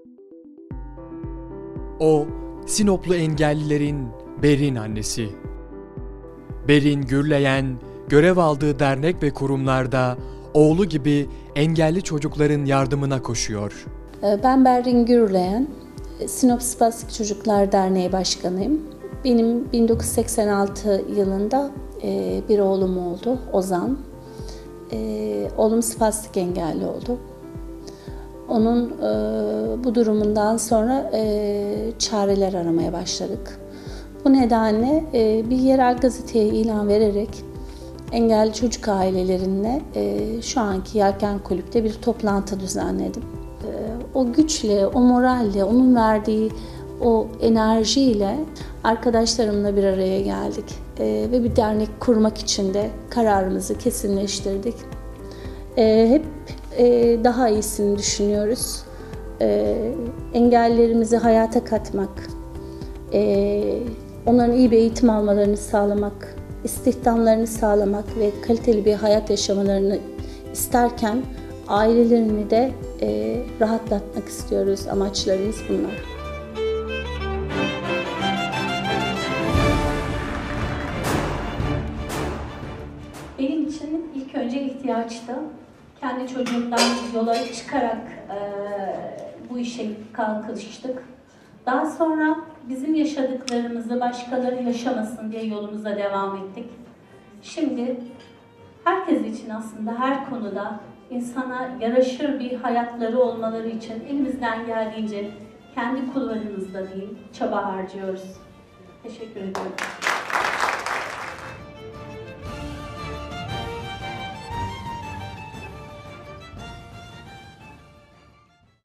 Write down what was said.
O, Sinoplu engellilerin Berin annesi. Berin Gürleyen, görev aldığı dernek ve kurumlarda oğlu gibi engelli çocukların yardımına koşuyor. Ben Berin Gürleyen, Sinop Spastik Çocuklar Derneği Başkanıyım. Benim 1986 yılında bir oğlum oldu, Ozan. Oğlum spastik engelli oldu. Onun bu durumundan sonra çareler aramaya başladık. Bu nedenle bir yerel gazeteye ilan vererek engelli çocuk ailelerine şu anki Yelken Kulüp'te bir toplantı düzenledim. O güçle, o moralle, onun verdiği o enerjiyle arkadaşlarımla bir araya geldik ve bir dernek kurmak için de kararımızı kesinleştirdik. Hep daha iyisini düşünüyoruz. Engellilerimizi hayata katmak, onların iyi bir eğitim almalarını sağlamak, istihdamlarını sağlamak ve kaliteli bir hayat yaşamalarını isterken ailelerini de rahatlatmak istiyoruz. Amaçlarımız bunlar. Benim için ilk önce ihtiyaçtı. Kendi çocuğumdan yola çıkarak bu işe kalkıştık. Daha sonra bizim yaşadıklarımızı başkaları yaşamasın diye yolumuza devam ettik. Şimdi herkes için aslında her konuda insana yaraşır bir hayatları olmaları için elimizden geldiğince kendi kullarımızda değil, çaba harcıyoruz. Teşekkür ediyorum.